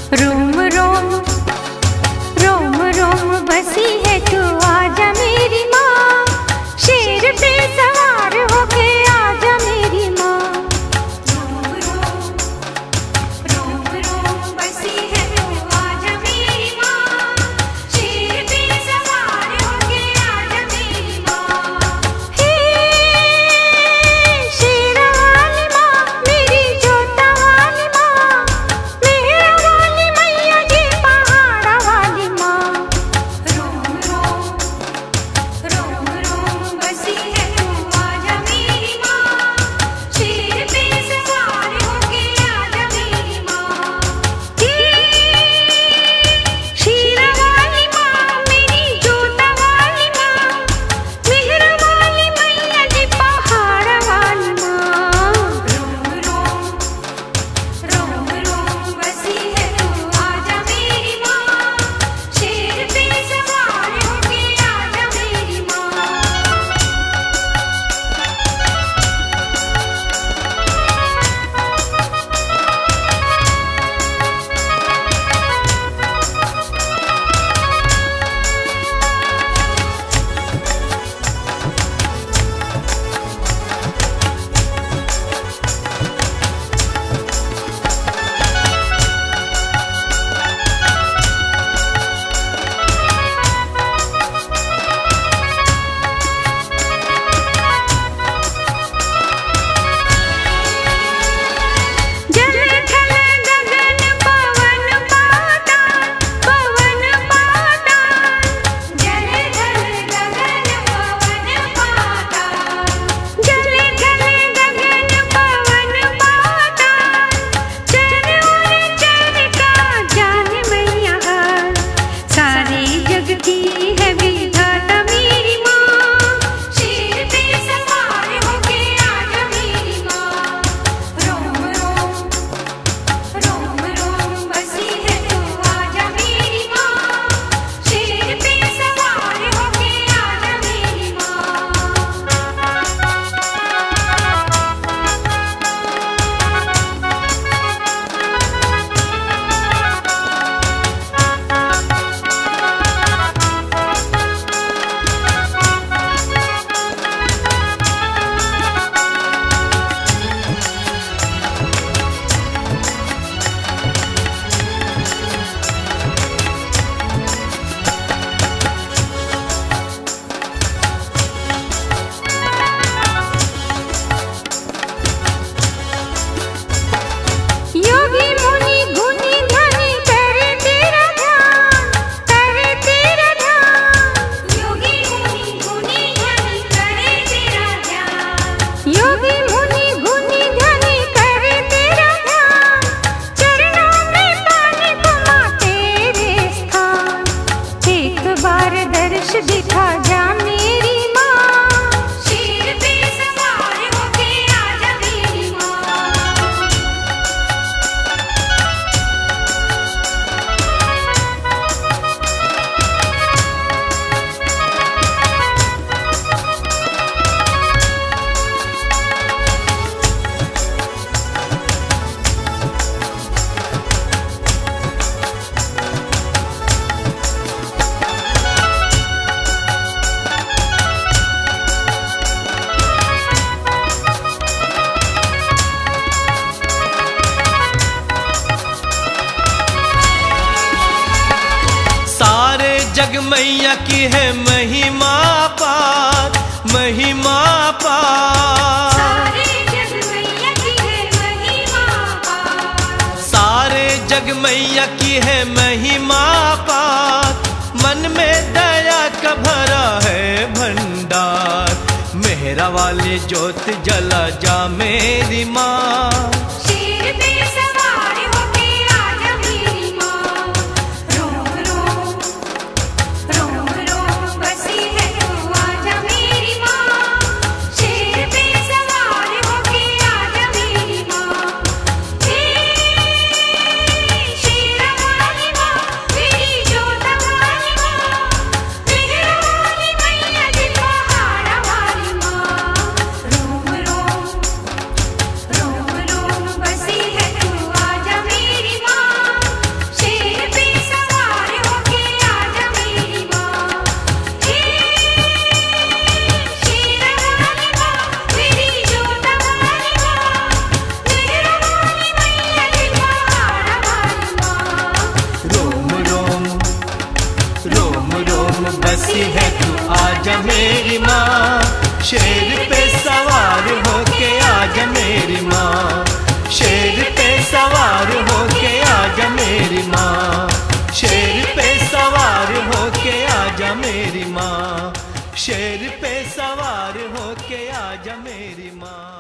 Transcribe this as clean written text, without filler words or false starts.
रोम रोम रोम रोम बसी है तू, आजा मेरी माँ, शेर पे सवार होके आजा मेरी माँ। रोम रोम बसी है तू, आजा मेरी माँ, शेर पे सवार होके आजा मेरी माँ। हे शेर वाली माँ, मेरी जोता वाली माँ, मेहरा वाली मैया जी, पहाड़ा वाली माँ। रोम रोम बसी है तू, आजा मेरी माँ, शेर पे सवार होके आजा मेरी माँ। शेर वाली माँ, मेरी जोता वाली माँ, मेहरा वाली मैया जी, पहाड़ा वाली माँ। रोम रोम बसी है तू, आजा मेरी माँ, शेर पे सवार होके आजा मेरी माँ। जल थल गगन पवन पाताल, पवन पाताल। जल थल गगन पवन पाताल, जल थल गगन पवन पाताल। चर और चर का जाने मैया हाल, सारे जग की है विधाता मेरी माँ, शेर पे सवार होके आजा मेरी माँ। रोम रोम बसी है तू, आजा मेरी माँ, शेर पे सवार होके आजा मेरी माँ। योगी मुनि गुणी ध्यानी करे तेरा ध्यान, करे तेरा ध्यान। योगी मुनि गुणी ध्यानी करे तेरा ध्यान, योगी मुनि गुणी ध्यानी करे तेरा ध्यान। चरणों में पानी पमा तेरे स्थान, एक बार दर्श दिखा जा मेरी माँ, शेर पे सवार होके आजा मेरी माँ। सारे जग मैया की है महिमा पार, महिमा पार। सारे जग मैया की है महिमा पार, सारे जग मैया की है महिमा पार। मन में दया का भरा है भंडार, मेहरा वाली ज्योत जला जा मेरी माँ। शेर पे सवार होके आजा मेरी माँ। रोम रोम बसी है तू, आजा मेरी माँ, शेर पे सवार होके आजा मेरी माँ। हे शेर वाली माँ, मेरी जोता वाली माँ, मेहरा वाली मैया जी, पहाड़ा वाली माँ। रोम रोम बसी है तू, सवार होके आजा मेरी माँ।